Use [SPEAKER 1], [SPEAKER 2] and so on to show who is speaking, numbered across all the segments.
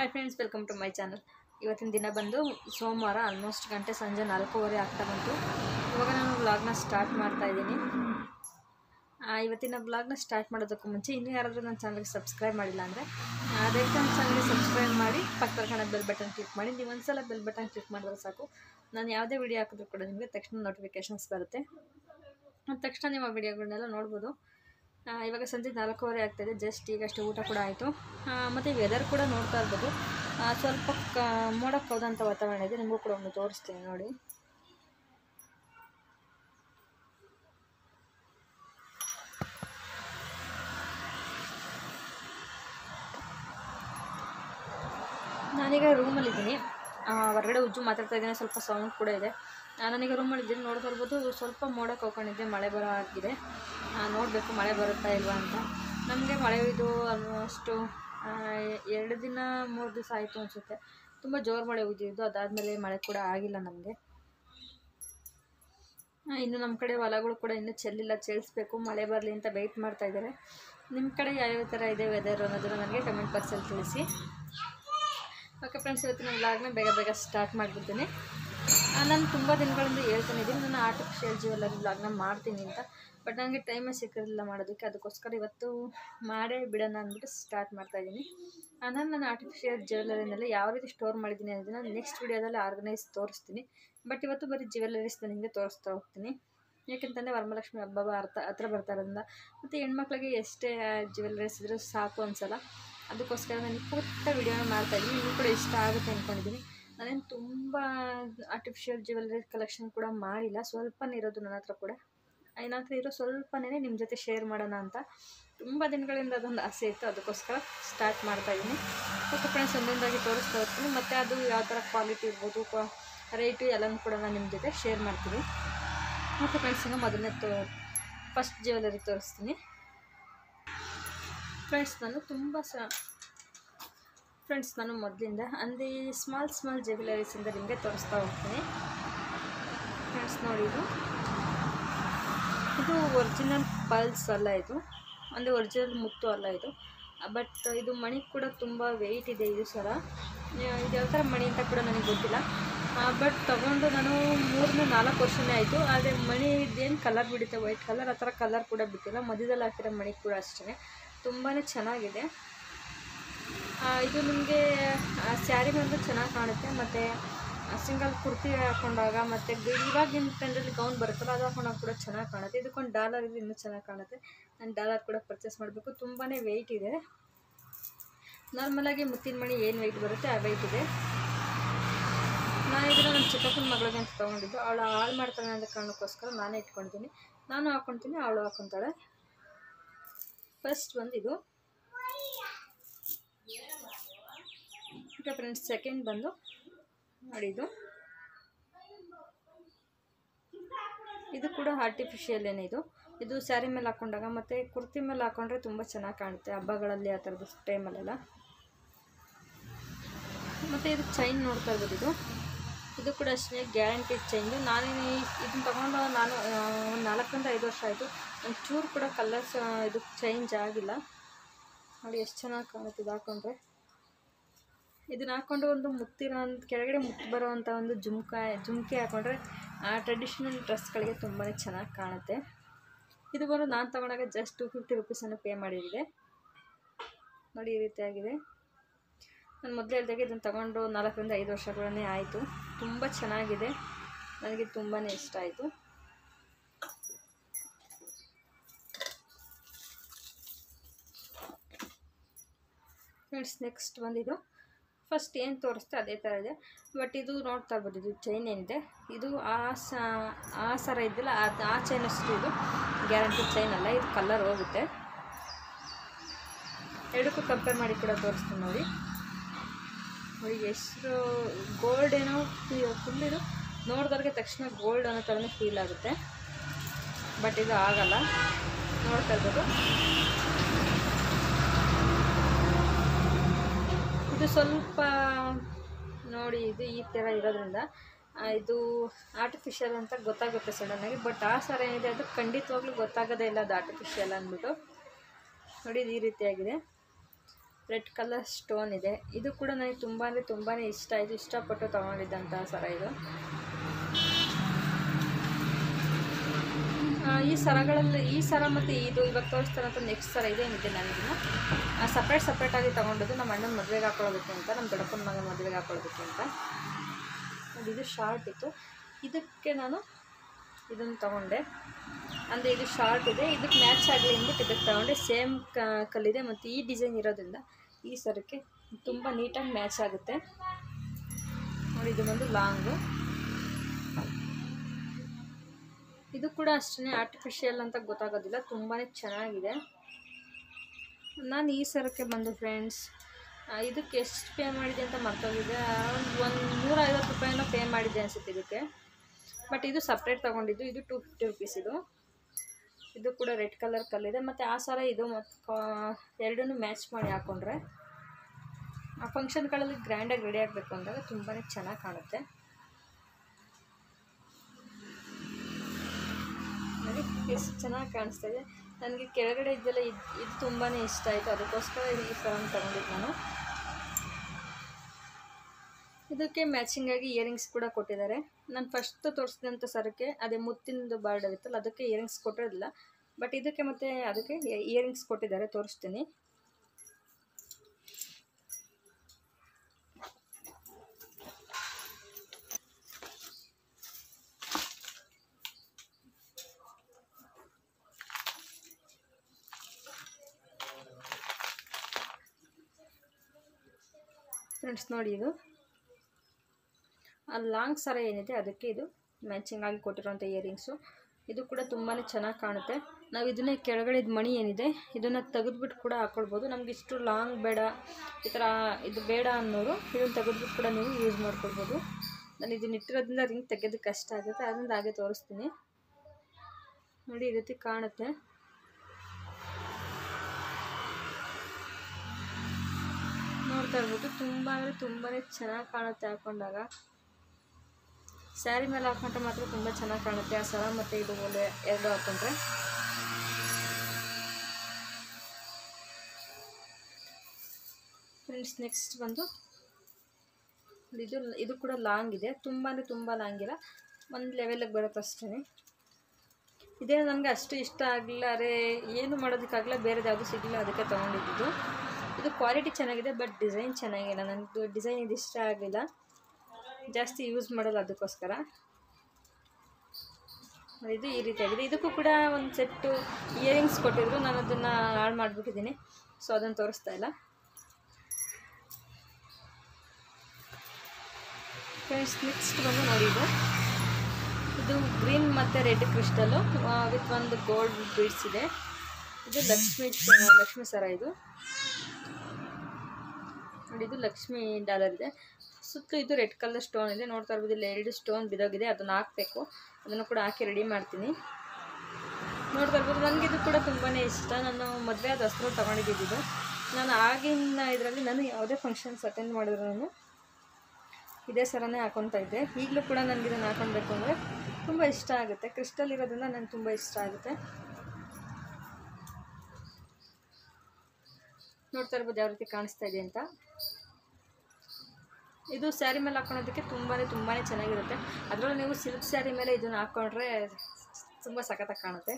[SPEAKER 1] Hi friends, welcome to my channel. ಇವತ್ತಿನ ದಿನ ಬಂದು ಸೋಮವಾರ. ಆಲ್ಮೋಸ್ಟ್ ಗಂಟೆ ಸಂಜೆ 4:15 ಆಗ್ತಾ ಬಂತು. ಇವಾಗ ನಾನು ವ್ಲಾಗ್ನ ಸ್ಟಾರ್ಟ್ ಮಾಡ್ತಾ ಇದ್ದೀನಿ. ಇವತ್ತಿನ ವ್ಲಾಗ್ನ ಸ್ಟಾರ್ಟ್ ಮಾಡೋದಕ್ಕೂ ಮುಂಚೆ ಇನ್ನೂ ಯಾರಾದರೂ ನನ್ನ ಚಾನಲ್ಗೆ ಸಬ್ಸ್ಕ್ರೈಬ್ ಮಾಡಿಲ್ಲ ಅಂದರೆ ದಯವಿಟ್ಟು ನನ್ನ ಚಾನಲ್ಗೆ ಸಬ್ಸ್ಕ್ರೈಬ್ ಮಾಡಿ, ಪಕ್ಕದ ಕಾಣೋ ಬೆಲ್ ಬಟನ್ ಕ್ಲಿಕ್ ಮಾಡಿ. ನೀವು ಒಂದ್ಸಲ ಬೆಲ್ ಬಟನ್ ಕ್ಲಿಕ್ ಮಾಡಿದ್ರೆ ಸಾಕು, ನಾನು ಯಾವುದೇ ವಿಡಿಯೋ ಹಾಕಿದ್ರು ಕೂಡ ನಿಮಗೆ ತಕ್ಷಣ ನೋಟಿಫಿಕೇಷನ್ಸ್ ಬರುತ್ತೆ. ತಕ್ಷಣ ನೀವು ಆ ವಿಡಿಯೋಗಳನ್ನೆಲ್ಲ ನೋಡ್ಬೋದು. ಇವಾಗ ಸಂಜೆ 4:15 ಆಗ್ತಾಯಿದೆ. ಜಸ್ಟ್ ಈಗಷ್ಟು ಊಟ ಕೂಡ ಆಯಿತು. ಮತ್ತು ವೆದರ್ ಕೂಡ ನೋಡ್ತಾ ಇರ್ಬೋದು, ಸ್ವಲ್ಪ ಮೋಡಕ್ಕೆ ಹೋದಂಥ ವಾತಾವರಣ ಇದೆ. ನಿಮಗೂ ಕೂಡ ಒಂದು ತೋರಿಸ್ತೀನಿ ನೋಡಿ. ನಾನೀಗ ರೂಮಲ್ಲಿದ್ದೀನಿ. ಹೊರಗಡೆ ಉಜ್ಜು ಮಾತಾಡ್ತಾ ಇದ್ದೀನಿ, ಸ್ವಲ್ಪ ಸೌಂಡ್ ಕೂಡ ಇದೆ. ನಾನೀಗ ರೂಮಲ್ಲಿದ್ದೀನಿ. ನೋಡ್ತಾ ಇರ್ಬೋದು, ಸ್ವಲ್ಪ ಮೋಡಕ್ಕೆ ಹೋಗ್ಕೊಂಡಿದ್ದೆ, ಮಳೆ ಬರೋ ಆಗಿದೆ. ನೋಡಬೇಕು ಮಳೆ ಬರುತ್ತಾ ಇಲ್ವಾ ಅಂತ. ನಮಗೆ ಮಳೆ ಇದು ಆಲ್ಮೋಸ್ಟು 2 ದಿನ 3 ದಿವಸ ಆಯಿತು ಅನಿಸುತ್ತೆ. ತುಂಬ ಜೋರು ಮಳೆ ಉಜ್ಜಿದ್ದು. ಅದಾದಮೇಲೆ ಮಳೆ ಕೂಡ ಆಗಿಲ್ಲ ನಮಗೆ. ಇನ್ನು ನಮ್ಮ ಕಡೆ ಹೊಲಗಳು ಕೂಡ ಇನ್ನೂ ಚೆಲ್ಲಿಲ್ಲ, ಚೆಲ್ಲಿಸ್ಬೇಕು. ಮಳೆ ಬರಲಿ ಅಂತ ವೆಯ್ಟ್ ಮಾಡ್ತಾ ಇದ್ದಾರೆ. ನಿಮ್ಮ ಕಡೆ ಯಾವ್ಯಾವ ಥರ ಇದೆ ವೆದರ್ ಅನ್ನೋದನ್ನು ನನಗೆ ಕಮೆಂಟ್ ಬಾಕ್ಸಲ್ಲಿ ತಿಳಿಸಿ. ಓಕೆ ಫ್ರೆಂಡ್ಸ್, ಇವತ್ತಿನ ವ್ಲಾಗ್ನ ಬೇಗ ಸ್ಟಾರ್ಟ್ ಮಾಡಿಬಿಡ್ತೀನಿ. ನಾನು ತುಂಬ ದಿನಗಳಿಂದ ಹೇಳ್ತಾನೆ ಇದ್ದೀನಿ, ನಾನು ಆರ್ಟಿಫಿಷಿಯಲ್ ಜ್ಯುವೆಲ್ಲರಿ ವ್ಲಾಗ್ನ ಮಾಡ್ತೀನಿ ಅಂತ. ಬಟ್ ನನಗೆ ಟೈಮೇ ಸಿಕ್ಕಿರಲಿಲ್ಲ ಮಾಡೋದಕ್ಕೆ. ಅದಕ್ಕೋಸ್ಕರ ಇವತ್ತು ಮಾಡೇ ಬಿಡೋಣ ಅಂದ್ಬಿಟ್ಟು ಸ್ಟಾರ್ಟ್ ಮಾಡ್ತಾಯಿದ್ದೀನಿ. ನಾನು ಆರ್ಟಿಫಿಷಿಯಲ್ ಜ್ಯುವೆಲ್ಲರಿನೆಲ್ಲ ಯಾವ ರೀತಿ ಸ್ಟೋರ್ ಮಾಡಿದ್ದೀನಿ ಅನ್ನೋದನ್ನು ನೆಕ್ಸ್ಟ್ ವೀಡಿಯೋದಲ್ಲಿ ಆರ್ಗನೈಸ್ ತೋರಿಸ್ತೀನಿ. ಬಟ್ ಇವತ್ತು ಬರೀ ಜ್ಯುವೆಲ್ಲರೀಸ್ನ ನಿಮಗೆ ತೋರಿಸ್ತಾ ಹೋಗ್ತೀನಿ. ಯಾಕೆಂತಂದರೆ ವರಮಹಾಲಕ್ಷ್ಮಿ ಹಬ್ಬ ಹತ್ರ ಬರ್ತಾ ಇರೋದ್ರಿಂದ, ಮತ್ತು ಹೆಣ್ಮಕ್ಳಿಗೆ ಎಷ್ಟೇ ಜ್ಯುವೆಲ್ಲರೀಸ್ ಇದ್ರೂ ಸಾಕು ಅನ್ಸಲ್ಲ. ಅದಕ್ಕೋಸ್ಕರ ನಾನು ಪುಟ್ಟ ವೀಡಿಯೋನ ಮಾಡ್ತಾಯಿದ್ದೀನಿ. ನಿಮಗೂ ಕೂಡ ಇಷ್ಟ ಆಗುತ್ತೆ ಅಂದ್ಕೊಂಡಿದ್ದೀನಿ. ನಾನೇನು ತುಂಬ ಆರ್ಟಿಫಿಷಿಯಲ್ ಜ್ಯುವೆಲ್ಲರಿ ಕಲೆಕ್ಷನ್ ಕೂಡ ಮಾಡಿಲ್ಲ, ಸ್ವಲ್ಪನೇ ಇರೋದು ನನ್ನ ಹತ್ರ ಕೂಡ. ನನ್ನ ಹತ್ರ ಇರೋ ಸ್ವಲ್ಪನೇ ನಿಮ್ಮ ಜೊತೆ ಶೇರ್ ಮಾಡೋಣ ಅಂತ ತುಂಬ ದಿನಗಳಿಂದ ಅದೊಂದು ಆಸೆ ಇತ್ತು. ಅದಕ್ಕೋಸ್ಕರ ಸ್ಟಾರ್ಟ್ ಮಾಡ್ತಾಯಿದ್ದೀನಿ. ಮತ್ತು ಫ್ರೆಂಡ್ಸ್, ಒಂದೊಂದಾಗಿ ತೋರಿಸ್ತಾ ಹೋಗ್ತೀನಿ. ಮತ್ತು ಅದು ಯಾವ ಥರ ಕ್ವಾಲಿಟಿ ಇರ್ಬೋದು, ರೇಟು ಎಲ್ಲನೂ ಕೂಡ ನಾನು ನಿಮ್ಮ ಜೊತೆ ಶೇರ್ ಮಾಡ್ತೀನಿ. ಮತ್ತು ಫ್ರೆಂಡ್ಸ್, ಈಗ ಮೊದಲನೇ ಫಸ್ಟ್ ಜ್ಯುವೆಲ್ಲರಿ ತೋರಿಸ್ತೀನಿ. ಫ್ರೆಂಡ್ಸ್, ನಾನು ಮೊದಲಿಂದ ಅಂದರೆ ಸ್ಮಾಲ್ ಜ್ಯುವೆಲ್ಲರೀಸಿಂದ ನಿಮಗೆ ತೋರಿಸ್ತಾ ಹೋಗ್ತೀನಿ. ಫ್ರೆಂಡ್ಸ್ ನೋಡಿ, ಇದು ಒರಿಜಿನಲ್ ಪರ್ಲ್ಸ್ ಅಲ್ಲ, ಇದು ಅಂದರೆ ಒರಿಜಿನಲ್ ಮುತ್ತು ಅಲ್ಲ ಇದು. ಬಟ್ ಇದು ಮಣಿ ಕೂಡ ತುಂಬ ವೆಯ್ಟ್ ಇದೆ. ಇದು ಸರ ಇದು ಯಾವ ಥರ ಮಣಿ ಅಂತ ಕೂಡ ನನಗೆ ಗೊತ್ತಿಲ್ಲ. ಬಟ್ ತೊಗೊಂಡು ನಾನು 3-4 ವರ್ಷನೇ ಆಯಿತು. ಆದರೆ ಮಣಿ ಇದೇನು ಕಲರ್ ಬಿಡುತ್ತೆ, ವೈಟ್ ಕಲರ್, ಆ ಥರ ಕಲರ್ ಕೂಡ ಬಿಟ್ಟಿಲ್ಲ. ಮಧ್ಯದಲ್ಲಿ ಹಾಕಿರೋ ಮಣಿ ಕೂಡ ಅಷ್ಟೇ ತುಂಬಾ ಚೆನ್ನಾಗಿದೆ. ಇದು ನಿಮಗೆ ಸ್ಯಾರಿ ಬಂದು ಚೆನ್ನಾಗಿ ಕಾಣುತ್ತೆ. ಮತ್ತು ಸಿಂಗಲ್ ಕುರ್ತಿ ಹಾಕೊಂಡಾಗ, ಮತ್ತು ಇವಾಗಿನ ಟ್ರೆಂಡಲ್ಲಿ ಗೌನ್ ಬರುತ್ತಲ್ಲ, ಅದು ಹಾಕೊಂಡಾಗ ಕೂಡ ಚೆನ್ನಾಗಿ ಕಾಣುತ್ತೆ. ಇದಕ್ಕೊಂದು ಡಾಲರ್ ಇದೆ, ಇನ್ನೂ ಚೆನ್ನಾಗಿ ಕಾಣುತ್ತೆ. ನಾನು ಡಾಲರ್ ಕೂಡ ಪರ್ಚೇಸ್ ಮಾಡಬೇಕು. ತುಂಬಾ ವೆಯ್ಟ್ ಇದೆ. ನಾರ್ಮಲಾಗಿ ಮುತ್ತಿನ ಮಣಿ ಏನು ವೆಯ್ಟ್ ಬರುತ್ತೆ ಆ ವೆಯ್ಟ್ ಇದೆ. ನಾನು ಇದನ್ನು ನನ್ನ ಚಿಕ್ಕಪ್ಪನ ಮಗಳಿಗೆ ಅಂತ ತೊಗೊಂಡಿದ್ದು. ಅವಳು ಹಾಳು ಮಾಡ್ತಾಳೆ ಅನ್ನೋ ಕಾರಣಕ್ಕೋಸ್ಕರ ನಾನೇ ಇಟ್ಕೊಳ್ತೀನಿ. ನಾನು ಹಾಕ್ಕೊಳ್ತೀನಿ, ಅವಳು ಹಾಕ್ಕೊತಾಳೆ. ಫಸ್ಟ್ ಬಂದು ಇದು. ಓಕೆ ಫ್ರೆಂಡ್ಸ್, ಸೆಕೆಂಡ್ ಬಂದು ನೋಡಿ, ಇದು ಕೂಡ ಆರ್ಟಿಫಿಷಿಯಲ್ ಏನಿದು. ಇದು ಸ್ಯಾರಿ ಮೇಲೆ ಹಾಕ್ಕೊಂಡಾಗ ಮತ್ತು ಕುರ್ತಿ ಮೇಲೆ ಹಾಕ್ಕೊಂಡ್ರೆ ತುಂಬ ಚೆನ್ನಾಗಿ ಕಾಣುತ್ತೆ, ಹಬ್ಬಗಳಲ್ಲಿ ಆ ಥರದ ಟೈಮಲ್ಲೆಲ್ಲ. ಮತ್ತು ಇದು ಚೈನ್ ನೋಡ್ತಾ ಇರ್ಬೋದು. ಇದು ಕೂಡ ಅಷ್ಟೇ ಗ್ಯಾರಂಟಿಡ್ ಚೈನು. ನಾನೇನು ಇದನ್ನು ತೊಗೊಂಡು ನಾನು 4-5 ವರ್ಷ ಆಯಿತು. ಒಂಚೂರು ಕೂಡ ಕಲರ್ಸ್ ಇದು ಚೇಂಜ್ ಆಗಿಲ್ಲ. ನೋಡಿ ಎಷ್ಟು ಚೆನ್ನಾಗಿ ಕಾಣುತ್ತೆ ಇದು ಹಾಕ್ಕೊಂಡ್ರೆ. ಇದನ್ನು ಹಾಕ್ಕೊಂಡು ಒಂದು ಮುತ್ತಿರೋ ಕೆಳಗಡೆ ಮುತ್ತು ಬರೋವಂಥ ಒಂದು ಜುಮ್ಕೆ ಹಾಕ್ಕೊಂಡ್ರೆ ಟ್ರೆಡಿಷ್ನಲ್ ಡ್ರೆಸ್ಗಳಿಗೆ ತುಂಬಾ ಚೆನ್ನಾಗಿ ಕಾಣುತ್ತೆ. ಇದು ಬಂದು ನಾನು ತೊಗೊಂಡಾಗ ಜಸ್ಟ್ 250 ರುಪೀಸನ್ನು ಪೇ ಮಾಡಿದೆ. ನೋಡಿ ಈ ರೀತಿಯಾಗಿದೆ. ನಾನು ಮೊದಲು ಹೇಳಿದಾಗೆ ಇದನ್ನು ತೊಗೊಂಡು 4-5 ವರ್ಷಗಳೇ ಆಯಿತು. ತುಂಬ ಚೆನ್ನಾಗಿದೆ, ನನಗೆ ತುಂಬಾ ಇಷ್ಟ ಆಯಿತು. ಫ್ರೆಂಡ್ಸ್, ನೆಕ್ಸ್ಟ್ ಬಂದಿದ್ದು ಫಸ್ಟ್ ಏನು ತೋರಿಸ್ತೆ ಅದೇ ಥರ ಇದೆ. ಬಟ್ ಇದು ನೋಡ್ತಾ ಇರ್ಬೋದು, ಇದು ಚೈನ್ ಏನಿದೆ, ಇದು ಆ ಸರ ಇದ್ದಿಲ್ಲ, ಆ ಚೈನ್ ಅಷ್ಟು ಇದು ಗ್ಯಾರಂಟಿ ಚೈನ್ ಅಲ್ಲ. ಇದು ಕಲರ್ ಹೋಗುತ್ತೆ. ಎರಡಕ್ಕೂ ಕಂಪೇರ್ ಮಾಡಿ ಕೂಡ ತೋರಿಸ್ತೀನಿ ನೋಡಿ. ಎಷ್ಟು ಗೋಲ್ಡ್ ಏನೋ ಫುಲ್ ಇದು ನೋಡಿದವ್ರಿಗೆ ತಕ್ಷಣ ಗೋಲ್ಡ್ ಅನ್ನೋ ಥರನೇ ಫೀಲ್ ಆಗುತ್ತೆ. ಬಟ್ ಇದು ಆಗಲ್ಲ. ನೋಡ್ತಾ ಇರ್ಬೋದು, ಇದು ಸ್ವಲ್ಪ ನೋಡಿ, ಇದು ಈ ಥರ ಇರೋದ್ರಿಂದ ಇದು ಆರ್ಟಿಫಿಷಿಯಲ್ ಅಂತ ಗೊತ್ತಾಗುತ್ತೆ ಸಡನ್ನಾಗಿ. ಬಟ್ ಆ ಸರ ಏನಿದೆ ಅದು ಖಂಡಿತವಾಗ್ಲೂ ಗೊತ್ತಾಗೋದೇ ಇಲ್ಲ ಅದು ಆರ್ಟಿಫಿಷಿಯಲ್ ಅಂದ್ಬಿಟ್ಟು. ನೋಡಿ, ಇದು ಈ ರೀತಿಯಾಗಿದೆ. ರೆಡ್ ಕಲರ್ ಸ್ಟೋನ್ ಇದೆ. ಇದು ಕೂಡ ನನಗೆ ತುಂಬ ಅಂದರೆ ತುಂಬಾ ಇಷ್ಟ ಆಯಿತು, ಇಷ್ಟಪಟ್ಟು ತೊಗೊಂಡಿದ್ದಂಥ ಸರ ಇದು. ಈ ಸರಗಳಲ್ಲಿ ಈ ಸರ ಮತ್ತು ಇದು ಇವಾಗ ತೋರಿಸ್ತಾರಂಥ ನೆಕ್ಸ್ಟ್ ಸರ ಇದೇನಿದೆ ನನಗಿನ್ನು ಸಪ್ರೇಟಾಗಿ ತೊಗೊಂಡಿದ್ದು ನಮ್ಮ ಅಣ್ಣನ ಮದುವೆಗೆ ಹಾಕೊಳ್ಳೋದಕ್ಕೆ ಅಂತ, ನಮ್ಮ ದೊಡ್ಡಪ್ಪನ ಮಗನ ಮದುವೆಗೆ ಹಾಕೊಳ್ಳೋದಕ್ಕೆ ಅಂತ. ನೋಡಿ ಇದು ಶಾರ್ಟ್ ಇತ್ತು, ಇದಕ್ಕೆ ನಾನು ಇದನ್ನು ತೊಗೊಂಡೆ. ಅಂದರೆ ಇದು ಶಾರ್ಟ್ ಇದೆ, ಇದಕ್ಕೆ ಮ್ಯಾಚ್ ಆಗಲಿ ಅಂದ್ಬಿಟ್ಟು ಇದಕ್ಕೆ ತೊಗೊಂಡೆ. ಸೇಮ್ ಕಲ್ಲಿದೆ ಮತ್ತು ಈ ಡಿಸೈನ್ ಇರೋದ್ರಿಂದ ಈ ಸರಕ್ಕೆ ತುಂಬ ನೀಟಾಗಿ ಮ್ಯಾಚ್ ಆಗುತ್ತೆ. ನೋಡಿ ಇದು ಬಂದು ಲಾಂಗು. ಇದು ಕೂಡ ಅಷ್ಟೇ ಆರ್ಟಿಫಿಷಿಯಲ್ ಅಂತ ಗೊತ್ತಾಗೋದಿಲ್ಲ, ತುಂಬಾ ಚೆನ್ನಾಗಿದೆ. ನಾನು ಈ ಸರಕ್ಕೆ ಬಂದು ಫ್ರೆಂಡ್ಸ್ ಇದಕ್ಕೆ ಎಷ್ಟು ಪೇ ಮಾಡಿದೆ ಅಂತ ಮರ್ತೋಗಿದೆ. ಒಂದು 150 ರೂಪಾಯಿನೋ ಪೇ ಮಾಡಿದ್ದೆ ಅನಿಸುತ್ತೆ ಇದಕ್ಕೆ. ಬಟ್ ಇದು ಸಪ್ರೇಟ್ ತೊಗೊಂಡಿದ್ದು, ಇದು 250 ರುಪೀಸ್ ಇದು. ಇದು ಕೂಡ ರೆಡ್ ಕಲರ್ ಕಲ್ಲಿದೆ ಮತ್ತು ಆ ಸರ ಇದು ಮತ್ತು ಎರಡನ್ನೂ ಮ್ಯಾಚ್ ಮಾಡಿ ಹಾಕ್ಕೊಂಡ್ರೆ ಆ ಫಂಕ್ಷನ್ಗಳಲ್ಲಿ ಗ್ರ್ಯಾಂಡಾಗಿ ರೆಡಿ ಆಗಬೇಕು ಅಂದಾಗ ತುಂಬಾ ಚೆನ್ನಾಗಿ ಕಾಣುತ್ತೆ. ನೋಡಿ ಎಷ್ಟು ಚೆನ್ನಾಗಿ ಕಾಣಿಸ್ತಾ ಇದೆ. ನನಗೆ ಕೆಳಗಡೆ ಇದ್ದೆಲ್ಲ ಇದು ತುಂಬಾ ಇಷ್ಟ ಆಯಿತು, ಅದಕ್ಕೋಸ್ಕರ ಈ ಸರನ್ನು ತೊಗೊಂಡಿದ್ದು ನಾನು. ಇದಕ್ಕೆ ಮ್ಯಾಚಿಂಗಾಗಿ ಇಯರಿಂಗ್ಸ್ ಕೂಡ ಕೊಟ್ಟಿದ್ದಾರೆ. ನಾನು ಫಸ್ಟ್ ತೋರಿಸಿದಂಥ ಸರಕ್ಕೆ ಅದೇ ಮುತ್ತಿನದು ಬಾರ್ಡರ್ ಇತ್ತಲ್ಲ, ಅದಕ್ಕೆ ಇಯರಿಂಗ್ಸ್ ಕೊಟ್ಟಿರಲಿಲ್ಲ. ಬಟ್ ಇದಕ್ಕೆ ಮತ್ತು ಅದಕ್ಕೆ ಇಯರಿಂಗ್ಸ್ ಕೊಟ್ಟಿದ್ದಾರೆ, ತೋರಿಸ್ತೀನಿ. ಫ್ರೆಂಡ್ಸ್ ನೋಡಿ, ಇದು ಆ ಲಾಂಗ್ ಸರ ಏನಿದೆ ಅದಕ್ಕೆ ಇದು ಮ್ಯಾಚಿಂಗ್ ಆಗಿ ಕೊಟ್ಟಿರೋಂಥ ಇಯರಿಂಗ್ಸು. ಇದು ಕೂಡ ತುಂಬಾ ಚೆನ್ನಾಗಿ ಕಾಣುತ್ತೆ. ನಾವು ಇದನ್ನೇ ಕೆಳಗಡೆ ಮಣಿ ಏನಿದೆ ಇದನ್ನು ತೆಗೆದುಬಿಟ್ಟು ಕೂಡ ಹಾಕ್ಕೊಳ್ಬೋದು. ನಮ್ಗೆ ಇಷ್ಟು ಲಾಂಗ್ ಬೇಡ, ಈ ಥರ ಇದು ಬೇಡ ಅನ್ನೋರು ಇದನ್ನು ತೆಗೆದುಬಿಟ್ಟು ಕೂಡ ನೀವು ಯೂಸ್ ಮಾಡ್ಕೊಳ್ಬೋದು. ನಾನು ಇದನ್ನ ಇಟ್ಟಿರೋದ್ರಿಂದ ರಿಂಗ್ ತೆಗೆಯೋದಕ್ಕೆ ಕಷ್ಟ ಆಗುತ್ತೆ, ಅದರಿಂದ ಹಾಗೆ ತೋರಿಸ್ತೀನಿ. ನೋಡಿ ಈ ರೀತಿ ಕಾಣುತ್ತೆ. ನೋಡ್ತಾ ಇರ್ಬೋದು, ತುಂಬ ಅಂದರೆ ತುಂಬಾ ಚೆನ್ನಾಗಿ ಕಾಣುತ್ತೆ ಹಾಕ್ಕೊಂಡಾಗ. ಸ್ಯಾರಿ ಮೇಲೆ ಹಾಕ್ಕೊಂಡ್ರೆ ಮಾತ್ರ ತುಂಬ ಚೆನ್ನಾಗಿ ಕಾಣುತ್ತೆ ಆ ಸರ ಮತ್ತು ಇದು ಒಳ್ಳೆ ಎರಡು ಹಾಕ್ಕೊಂಡ್ರೆ. ಫ್ರೆಂಡ್ಸ್ ನೆಕ್ಸ್ಟ್ ಬಂದು ಇದು ಕೂಡ ಲಾಂಗ್ ಇದೆ, ತುಂಬ ಅಂದರೆ ತುಂಬ ಲಾಂಗ್ ಇಲ್ಲ, ಒಂದು ಲೆವೆಲಿಗೆ ಬರುತ್ತೆ ಅಷ್ಟೇ. ಇದೇ ನನಗೆ ಅಷ್ಟು ಇಷ್ಟ ಆಗಲಿಲ್ಲ, ಅರೆ ಏನು ಮಾಡೋದಕ್ಕಾಗಲ್ಲ, ಬೇರೆದು ಯಾವುದು ಸಿಗಲಿಲ್ಲ, ಅದಕ್ಕೆ ತೊಗೊಂಡಿದ್ದು. ಇದು ಕ್ವಾಲಿಟಿ ಚೆನ್ನಾಗಿದೆ, ಬಟ್ ಡಿಸೈನ್ ಚೆನ್ನಾಗಿಲ್ಲ. ನನಗೆ ಡಿಸೈನ್ ಇದು ಇಷ್ಟ ಆಗಲಿಲ್ಲ, ಜಾಸ್ತಿ ಯೂಸ್ ಮಾಡೋಲ್ಲ, ಅದಕ್ಕೋಸ್ಕರ. ಇದು ಈ ರೀತಿಯಾಗಿದೆ. ಇದಕ್ಕೂ ಕೂಡ ಒಂದು ಸೆಟ್ಟು ಇಯರಿಂಗ್ಸ್ ಕೊಟ್ಟಿದ್ರು, ನಾನು ಅದನ್ನು ಹಾಳು ಮಾಡಿಬಿಟ್ಟಿದ್ದೀನಿ, ಸೊ ಅದನ್ನು ತೋರಿಸ್ತಾ ಇಲ್ಲ. ಫ್ರೆಂಡ್ಸ್ ನೆಕ್ಸ್ಟ್ ಬಂದು ನೋಡಿ, ಇದು ಗ್ರೀನ್ ಮತ್ತು ರೆಡ್ ಕ್ರಿಸ್ಟಲ್ಲು ವಿತ್ ಒಂದು ಗೋಲ್ಡ್ ಬೀಡ್ಸ್ ಇದೆ. ಇದು ಲಕ್ಷ್ಮಿ ಸರ. ಇದು ನೋಡಿ, ಇದು ಲಕ್ಷ್ಮಿ ಡಾಲರ್ ಇದೆ. ಸುತ್ತಲೂ ಇದು ರೆಡ್ ಕಲರ್ ಸ್ಟೋನ್ ಇದೆ. ನೋಡ್ತಾ ಇರ್ಬೋದು, ಇಲ್ಲಿ 2 ಸ್ಟೋನ್ ಬಿದೋಗಿದೆ, ಅದನ್ನು ಹಾಕಬೇಕು. ಅದನ್ನು ಕೂಡ ಹಾಕಿ ರೆಡಿ ಮಾಡ್ತೀನಿ. ನೋಡ್ತಾ ಇರ್ಬೋದು, ನನಗಿದು ಕೂಡ ತುಂಬಾ ಇಷ್ಟ. ನಾನು ಮದುವೆ ಆದ ಹೊಸರು ತೊಗೊಂಡಿದ್ದು. ನಾನು ಆಗಿನ ಇದರಲ್ಲಿ ನಾನು ಯಾವುದೇ ಫಂಕ್ಷನ್ಸ್ ಅಟೆಂಡ್ ಮಾಡಿದ್ರು ನಾನು ಇದೇ ಸರನೇ ಹಾಕೊತಾ ಇದ್ದೆ. ಈಗಲೂ ಕೂಡ ನನಗೆ ಇದನ್ನು ಹಾಕೊಳ್ಬೇಕು ಅಂದರೆ ತುಂಬ ಇಷ್ಟ ಆಗುತ್ತೆ. ಕ್ರಿಸ್ಟಲ್ ಇರೋದ್ರಿಂದ ನನಗೆ ತುಂಬ ಇಷ್ಟ ಆಗುತ್ತೆ. ನೋಡ್ತಾ ಇರ್ಬೋದು ಯಾವ ರೀತಿ ಕಾಣಿಸ್ತಾ ಇದೆ ಅಂತ. ಇದು ಸ್ಯಾರಿ ಮೇಲೆ ಹಾಕೊಳ್ಳೋದಕ್ಕೆ ತುಂಬಾ ಚೆನ್ನಾಗಿರುತ್ತೆ. ಅದರಲ್ಲೂ ನೀವು ಸಿಲ್ಕ್ ಸ್ಯಾರಿ ಮೇಲೆ ಇದನ್ನು ಹಾಕ್ಕೊಂಡ್ರೆ ತುಂಬ ಸಖತ್ತಾಗಿ ಕಾಣುತ್ತೆ.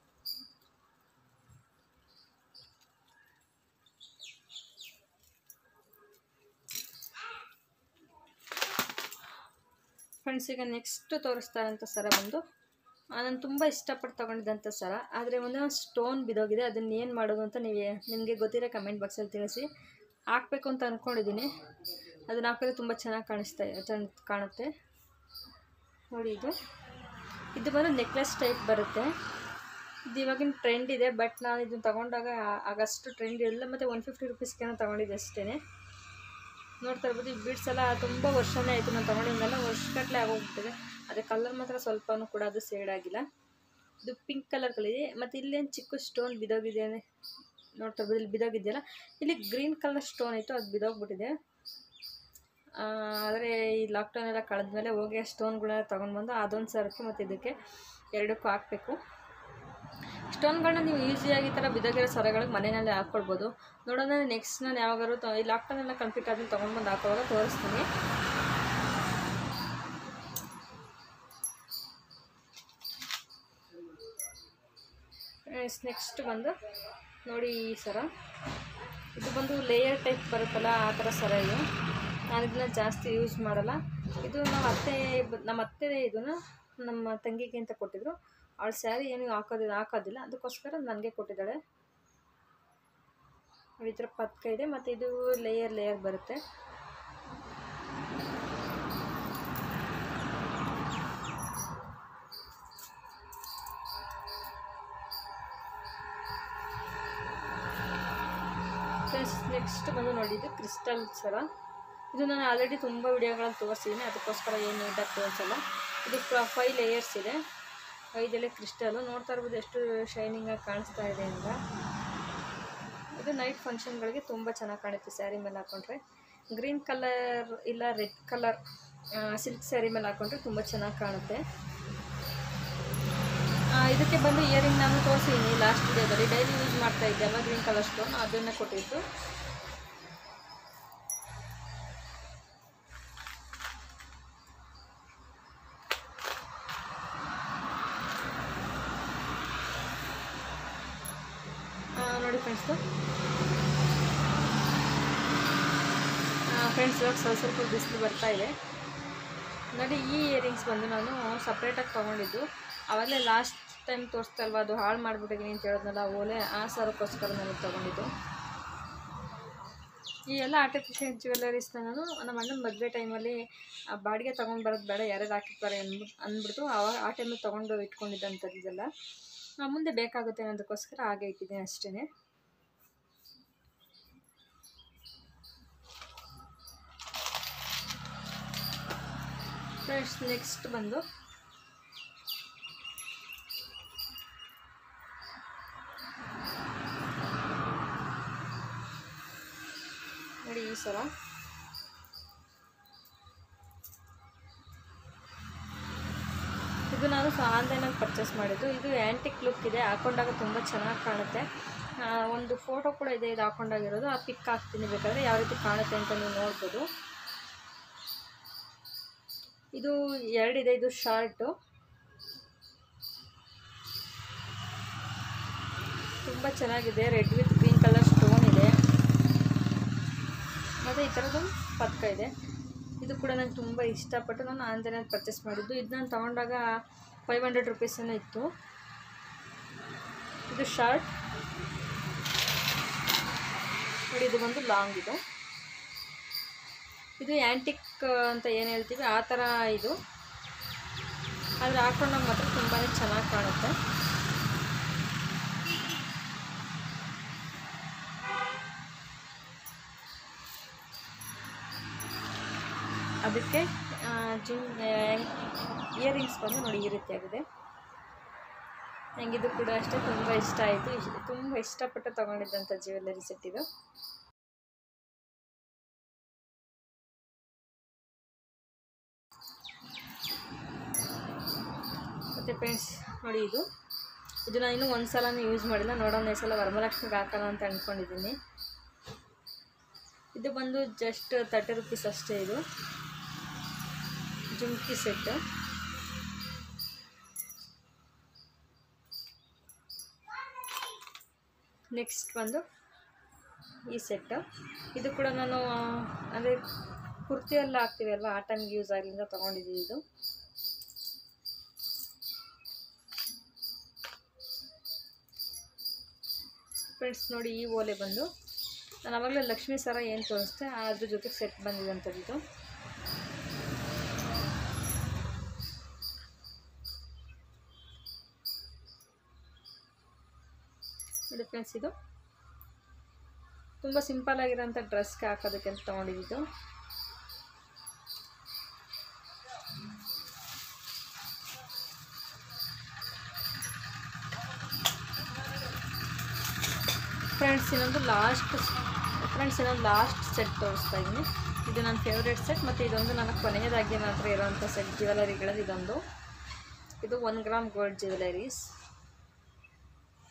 [SPEAKER 1] ಫ್ರೆಂಡ್ಸ್ ಈಗ ನೆಕ್ಸ್ಟ್ ತೋರಿಸ್ತಾ ಇರೋಂಥ ಸರ ಬಂದು ನಾನು ತುಂಬ ಇಷ್ಟಪಟ್ಟು ತೊಗೊಂಡಿದ್ದಂಥ ಸರ, ಆದರೆ ಒಂದೊಂದು ಸ್ಟೋನ್ ಬಿದೋಗಿದೆ. ಅದನ್ನು ಏನು ಮಾಡೋದು ಅಂತ ನಿಮಗೆ ಗೊತ್ತಿರೋ ಕಮೆಂಟ್ ಬಾಕ್ಸಲ್ಲಿ ತಿಳಿಸಿ. ಹಾಕಬೇಕು ಅಂತ ಅಂದ್ಕೊಂಡಿದ್ದೀನಿ. ಅದನ್ನು ಹಾಕಿದ್ರೆ ತುಂಬ ಚೆನ್ನಾಗಿ ಕಾಣುತ್ತೆ. ನೋಡಿ, ಇದು ಬಂದು ನೆಕ್ಲೆಸ್ ಟೈಪ್ ಬರುತ್ತೆ. ಇದು ಇವಾಗಿನ ಟ್ರೆಂಡ್ ಇದೆ, ಬಟ್ ನಾನು ಇದನ್ನು ತೊಗೊಂಡಾಗ ಆಗಷ್ಟು ಟ್ರೆಂಡ್ ಇರಲಿಲ್ಲ. ಮತ್ತು 150 ರುಪೀಸ್ಗೇನೋ ತೊಗೊಂಡಿದ್ದೆ ಅಷ್ಟೇ. ನೋಡ್ತಾ ಇರ್ಬೋದು, ಈ ಬೀಡ್ಸ್ ಎಲ್ಲ ತುಂಬ ವರ್ಷನೇ ಆಯಿತು ನಾನು ತೊಗೊಂಡಿದ್ದೆಲ್ಲ, ವರ್ಷಗಟ್ಟಲೆ ಆಗೋಗ್ಬಿಟ್ಟಿದೆ. ಅದೇ ಕಲರ್ ಮಾತ್ರ ಸ್ವಲ್ಪನೂ ಕೂಡ ಅದು ಸೇಡ್ ಆಗಿಲ್ಲ. ಇದು ಪಿಂಕ್ ಕಲರ್ ಕಲಿದೆ. ಮತ್ತು ಇಲ್ಲೇನು ಚಿಕ್ಕ ಸ್ಟೋನ್ ಬಿದೋಗಿದೆ, ನೋಡ್ತಾ ಇರ್ಬೋದು, ಇಲ್ಲಿ ಬಿದೋಗಿದೆಯಲ್ಲ, ಇಲ್ಲಿ ಗ್ರೀನ್ ಕಲರ್ ಸ್ಟೋನ್ ಇತ್ತು, ಅದು ಬಿದೋಗ್ಬಿಟ್ಟಿದೆ. ಆದರೆ ಈ ಲಾಕ್ಡೌನ್ ಎಲ್ಲ ಕಳೆದ್ಮೇಲೆ ಹೋಗಿ ಸ್ಟೋನ್ಗಳೆಲ್ಲ ತೊಗೊಂಡು ಬಂದು ಅದೊಂದು ಸರಕ್ಕೆ ಮತ್ತು ಇದಕ್ಕೆ ಎರಡಕ್ಕೂ ಹಾಕಬೇಕು. ಸ್ಟೋನ್ಗಳನ್ನ ನೀವು ಈಸಿಯಾಗಿ ಈ ಥರ ಬಿದ್ದೋಗಿರೋ ಸರಗಳಿಗೆ ಮನೆಯಲ್ಲೇ ಹಾಕ್ಕೊಳ್ಬೋದು. ನೋಡೋಣ ನೆಕ್ಸ್ಟ್ ನಾನು ಯಾವಾಗಾದ್ರು ಈ ಲಾಕ್ಡೌನ್ ಎಲ್ಲ ಕಂಪ್ಲೀಟ್ ಆದ್ಮೇಲೆ ತೊಗೊಂಡ್ಬಂದು ಹಾಕೋವಾಗ ತೋರಿಸ್ತೀನಿ. ನೆಕ್ಸ್ಟ್ ಬಂದು ನೋಡಿ ಈ ಸರ, ಇದು ಬಂದು ಲೇಯರ್ ಟೈಪ್ ಬರುತ್ತಲ್ಲ ಆ ಥರ ಸರ ಇದು. ನಾನು ಇದನ್ನ ಜಾಸ್ತಿ ಯೂಸ್ ಮಾಡಲ್ಲ. ಇದು ನಮ್ಮ ಅತ್ತೆ ಇದನ್ನು ನಮ್ಮ ತಂಗಿಗೆ ಅಂತ ಕೊಟ್ಟಿದ್ರು. ಅವಳ ಸ್ಯಾರಿ ಏನು ಹಾಕೋದಿಲ್ಲ, ಅದಕ್ಕೋಸ್ಕರ ನನಗೆ ಕೊಟ್ಟಿದ್ದಾಳೆ. ಈ ಥರ ಪದಕ ಇದೆ ಮತ್ತು ಇದು ಲೇಯರ್ ಬರುತ್ತೆ. ನೆಕ್ಸ್ಟ್ ಬಂದು ನೋಡಿ ಇದು ಕ್ರಿಸ್ಟಲ್ ಸರ. ಇದು ನಾನು ಆಲ್ರೆಡಿ ತುಂಬ ವಿಡಿಯೋಗಳನ್ನು ತೋರಿಸಿದ್ದೀನಿ, ಅದಕ್ಕೋಸ್ಕರ ಏನು ನೀಟಾಗಿ ತೋರಿಸಲ್ಲ. ಇದು 5 ಲೇಯರ್ಸ್ ಇದೆ, 5 ಎಳೆ ಕ್ರಿಸ್ಟಲು. ನೋಡ್ತಾ ಇರ್ಬೋದು ಎಷ್ಟು ಶೈನಿಂಗಾಗಿ ಕಾಣಿಸ್ತಾ ಇದೆ ಅಂತ. ಇದು ನೈಟ್ ಫಂಕ್ಷನ್ಗಳಿಗೆ ತುಂಬ ಚೆನ್ನಾಗಿ ಕಾಣುತ್ತೆ ಸ್ಯಾರಿ ಮೇಲೆ ಹಾಕ್ಕೊಂಡ್ರೆ. ಗ್ರೀನ್ ಕಲರ್ ಇಲ್ಲ ರೆಡ್ ಕಲರ್ ಸಿಲ್ಕ್ ಸ್ಯಾರಿ ಮೇಲೆ ಹಾಕ್ಕೊಂಡ್ರೆ ತುಂಬ ಚೆನ್ನಾಗಿ ಕಾಣುತ್ತೆ. ಇದಕ್ಕೆ ಬಂದು ಇಯರಿಂಗ್ ನಾನು ತೋರಿಸಿದ್ದೀನಿ ಲಾಸ್ಟ್ ವಿಡಿಯೋದಲ್ಲಿ. ಡೈಲಿ ಯೂಸ್ ಮಾಡ್ತಾ ಇದ್ದೆ ಅಲ್ಲ ಗ್ರೀನ್ ಕಲರ್ ಸ್ಟೋನ್, ಅದನ್ನು ಕೊಟ್ಟಿತ್ತು. ನೋಡಿ ಫ್ರೆಂಡ್ಸ್ ಇವಾಗ ಸ್ವಲ್ಪ ಬಿಸಿಲು ಬರ್ತಾ ಇದೆ ನೋಡಿ. ಈ ಇಯರಿಂಗ್ಸ್ ಬಂದು ನಾನು ಸಪ್ರೇಟಾಗಿ ತೊಗೊಂಡಿದ್ದು. ಆವಾಗಲೇ ಲಾಸ್ಟ್ ಟೈಮ್ ತೋರಿಸ್ತಲ್ವ, ಅದು ಹಾಳು ಮಾಡಿಬಿಟ್ಟಿದ್ದೀನಿ ಅಂತ ಹೇಳಿದ್ನಲ್ಲ ಓಲೆ, ಆ ಸರಕ್ಕೋಸ್ಕರ ನಾನು ತೊಗೊಂಡಿದ್ದು. ಈ ಎಲ್ಲ ಆರ್ಟಿಫಿಷಿಯಲ್ ಜ್ಯುವೆಲ್ಲರೀಸ್ನ ನಾನು ನಮ್ಮ ಅಣ್ಣನ ಮದುವೆ ಟೈಮಲ್ಲಿ ಬಾಡಿಗೆ ತೊಗೊಂಡು ಬರೋದು ಬೇಡ, ಯಾರ್ಯಾರು ಹಾಕಿರ್ತಾರೆ ಅಂದ್ಬಿಟ್ಟು ಆ ಟೈಮಲ್ಲಿ ತೊಗೊಂಡು ಇಟ್ಕೊಂಡಿದ್ದಂಥದ್ದು ಇದೆಲ್ಲ. ಮುಂದೆ ಬೇಕಾಗುತ್ತೆ ಅನ್ನೋದಕ್ಕೋಸ್ಕರ ಹಾಗೆ ಇಟ್ಟಿದ್ದೀನಿ ಅಷ್ಟೇ. ಫ್ರೆಂಡ್ಸ್ ನೆಕ್ಸ್ಟ್ ಬಂದು ನೋಡಿ ಈ ಸರ. ಇದು ನಾನು ಆನ್ಲೈನಲ್ಲಿ ಪರ್ಚೇಸ್ ಮಾಡಿದ್ದು. ಇದು ಆ್ಯಂಟಿಕ್ ಲುಕ್ ಇದೆ, ಹಾಕೊಂಡಾಗ ತುಂಬ ಚೆನ್ನಾಗಿ ಕಾಣುತ್ತೆ. ಒಂದು ಫೋಟೋ ಕೂಡ ಇದೆ ಇದು ಹಾಕೊಂಡಾಗಿರೋದು, ಆ ಪಿಕ್ ಹಾಕ್ತೀನಿ ಬೇಕಾದರೆ ಯಾವ ರೀತಿ ಕಾಣುತ್ತೆ ಅಂತ ನೀವು ನೋಡ್ಬೋದು. ಇದು 2 ಇದೆ, ಇದು ಶಾರ್ಟು, ತುಂಬ ಚೆನ್ನಾಗಿದೆ. Red with green colour stone ಇದೆ, ಮತ್ತು ಈ ಥರದ್ದು ಪದಕ ಇದೆ. ಇದು ಕೂಡ ನನಗೆ ತುಂಬ ಇಷ್ಟಪಟ್ಟು ನಾನು ಆನ್ಲೈನಲ್ಲಿ ಪರ್ಚೇಸ್ ಮಾಡಿದ್ದು. ಇದು ನಾನು ತೊಗೊಂಡಾಗ 500 ರೂಪೀಸೇನೋ ಇತ್ತು. ಇದು ಶಾರ್ಟ್ ನೋಡಿ, ಇದು ಬಂದು ಲಾಂಗ್ ಇದೆ. ಇದು ಆ್ಯಂಟಿಕ್ ಅಂತ ಏನು ಹೇಳ್ತೀವಿ ಆ ಥರ ಇದು, ಆದರೆ ಹಾಕೊಂಡಾಗ ಮಾತ್ರ ತುಂಬಾ ಚೆನ್ನಾಗಿ ಕಾಣುತ್ತೆ. ಅದಕ್ಕೆ ಇಯರಿಂಗ್ಸ್ ಬಂದು ನೋಡಿ ಈ ರೀತಿಯಾಗಿದೆ. ನನಗಿದು ಕೂಡ ಅಷ್ಟೇ ತುಂಬ ಇಷ್ಟ ಆಯಿತು. ತುಂಬ ಇಷ್ಟಪಟ್ಟು ತೊಗೊಂಡಿದ್ದಂಥ ಜ್ಯುವೆಲ್ಲರಿ ಸೆಟ್ ಇದು. ಮತ್ತು ಫ್ರೆಂಡ್ಸ್ ನೋಡಿ ಇದು ನಾನು ಇನ್ನೂ ಒಂದು ಸಲನೂ ಯೂಸ್ ಮಾಡಿಲ್ಲ. ನೋಡೋಣ ಈ ಸಲ ವರಮಹಾಲಕ್ಷ್ಮಿಗೆ ಹಾಕೋಣ ಅಂತ ಅಂದ್ಕೊಂಡಿದ್ದೀನಿ. ಇದು ಬಂದು ಜಸ್ಟ್ 30 ರೂಪೀಸ್ ಅಷ್ಟೇ. ಇದು ಜುಮ್ಕಿ ಸೆಟ್. ನೆಕ್ಸ್ಟ್ ಬಂದು ಈ ಸೆಟ್. ಇದು ಕೂಡ ನಾನು ಅಂದರೆ ಕುರ್ತಿಯೆಲ್ಲ ಹಾಕ್ತೀವಿ ಅಲ್ವಾ, ಆ ಟೈಮ್ಗೆ ಯೂಸ್ ಆಗಲಿಂದ ತೊಗೊಂಡಿದ್ದೀನಿ. ಇದು ಫ್ರೆಂಡ್ಸ್ ನೋಡಿ ಈ ಓಲೆ ಬಂದು ನಾನು ಆವಾಗಲೇ ಲಕ್ಷ್ಮೀ ಸರ ಏನು ತೋರಿಸ್ತೆ ಅದ್ರ ಜೊತೆಗೆ ಸೆಟ್ ಬಂದಿದಂಥದ್ದು ಇದು. ನೋಡಿ ಫ್ರೆಂಡ್ಸ್ ಇದು ತುಂಬ ಸಿಂಪಲ್ ಆಗಿರೋಂಥ ಡ್ರೆಸ್ಗೆ ಹಾಕೋದಕ್ಕೆ ಅಂತ ತೊಗೊಂಡಿದ್ದು. ಫ್ರೆಂಡ್ಸ್ ಇನ್ನೊಂದು ಲಾಸ್ಟ್ ಸೆಟ್ ತೋರಿಸ್ತಾ ಇದ್ದೀನಿ. ಇದು ನನ್ನ ಫೇವ್ರೇಟ್ ಸೆಟ್, ಮತ್ತು ಇದೊಂದು ನನ್ನ ಕೊನೆಯದಾಗಿ ನನ್ನ ಹತ್ರ ಇರೋಂಥ ಸೆಟ್ ಜ್ಯುವೆಲರಿಗಳಲ್ಲಿ ಇದೊಂದು. ಇದು 1 ಗ್ರಾಮ್ ಗೋಲ್ಡ್ ಜ್ಯುವೆಲರೀಸ್.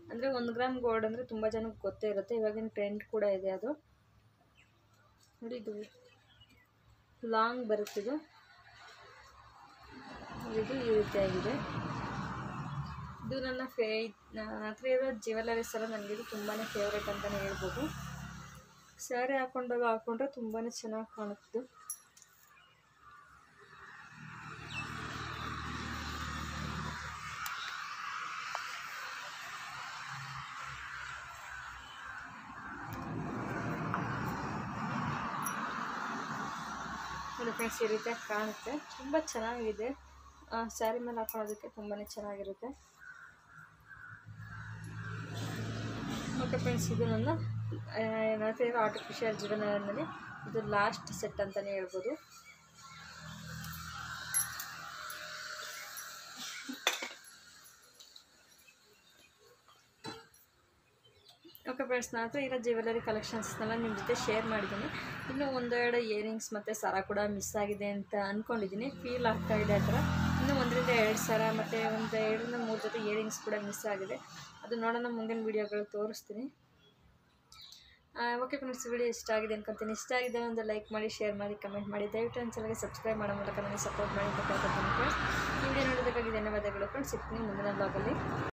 [SPEAKER 1] ಅಂದರೆ 1 ಗ್ರಾಮ್ ಗೋಲ್ಡ್ ಅಂದರೆ ತುಂಬ ಜನಕ್ಕೆ ಗೊತ್ತೇ ಇರುತ್ತೆ, ಇವಾಗಿನ ಟ್ರೆಂಡ್ ಕೂಡ ಇದೆ ಅದು. ನೋಡಿ ಇದು ಲಾಂಗ್ ಬರುತ್ತಿದ್ದು, ಇದು ಈ ರೀತಿಯಾಗಿದೆ. ಇದು ನನ್ನ ಹತ್ರ ಇರೋ ಜ್ಯುವೆಲರೀಸ್ ಎಲ್ಲ ನನಗಿದು ತುಂಬಾ ಫೇವ್ರೇಟ್ ಅಂತಲೇ ಹೇಳ್ಬೋದು. ಸ್ಯಾರಿ ಹಾಕೊಂಡ್ರೆ ತುಂಬಾ ಚೆನ್ನಾಗಿ ಕಾಣುತ್ತೆ. ಫ್ರೆಂಡ್ಸ್ ಈ ರೀತಿಯಾಗಿ ಕಾಣುತ್ತೆ, ತುಂಬ ಚೆನ್ನಾಗಿದೆ. ಸ್ಯಾರಿ ಮೇಲೆ ಹಾಕೊಳ್ಳೋದಕ್ಕೆ ತುಂಬಾ ಚೆನ್ನಾಗಿರುತ್ತೆ. ಓಕೆ ಫ್ರೆಂಡ್ಸ್, ಇದು ನನ್ನ ಆರ್ಟಿಫಿಷಿಯಲ್ ಜ್ಯುವೆಲರಿನಲ್ಲಿ ಇದು ಲಾಸ್ಟ್ ಸೆಟ್ ಅಂತಲೇ ಹೇಳ್ಬೋದು. ಓಕೆ ಫ್ರೆಂಡ್ಸ್, ನನ್ನ ಹತ್ರ ಇರೋ ಜ್ಯುವೆಲರಿ ಕಲೆಕ್ಷನ್ಸ್ನೆಲ್ಲ ನಿಮ್ಮ ಜೊತೆ ಶೇರ್ ಮಾಡಿದ್ದೀನಿ. ಇನ್ನೂ 1-2 ಇಯರಿಂಗ್ಸ್ ಮತ್ತು ಸರ ಕೂಡ ಮಿಸ್ ಆಗಿದೆ ಅಂತ ಅಂದ್ಕೊಂಡಿದ್ದೀನಿ, ಫೀಲ್ ಆಗ್ತಾಯಿದೆ ಆ ಥರ. ಇನ್ನೂ 1-2 ಸರ ಮತ್ತು 2-3 ಜೊತೆ ಇಯರಿಂಗ್ಸ್ ಕೂಡ ಮಿಸ್ ಆಗಿದೆ. ಅದು ನೋಡೋಣ, ಮುಂದಿನ ವೀಡಿಯೋಗಳು ತೋರಿಸ್ತೀನಿ. ಓಕೆ ಫ್ರೆಂಡ್ಸ್, ವಿಡಿಯೋ ಇಷ್ಟ ಆಗಿದೆ ಅನ್ಕೊತೀನಿ. ಇಷ್ಟ ಆಗಿದೆ ಒಂದು ಲೈಕ್ ಮಾಡಿ, ಶೇರ್ ಮಾಡಿ, ಕಮೆಂಟ್ ಮಾಡಿ. ದಯವಿಟ್ಟು ನನ್ನ ಚಾನಲ್ಗೆ ಸಬ್ಸ್ಕ್ರೈಬ್ ಮಾಡೋ ಮೂಲಕ ನನಗೆ ಸಪೋರ್ಟ್ ಮಾಡಿ ಅಂತ ಕೇಳ್ಕೊತೀನಿ ಫ್ರೆಂಡ್ಸ್. ಈ ವಿಡಿಯೋ ನೋಡೋದಕ್ಕಾಗಿ ಧನ್ಯವಾದಗಳು ಫ್ರೆಂಡ್ಸ್. ಸಿಗ್ತೀನಿ ಮುಂದಿನ ಬ್ಲಾಗಲ್ಲಿ.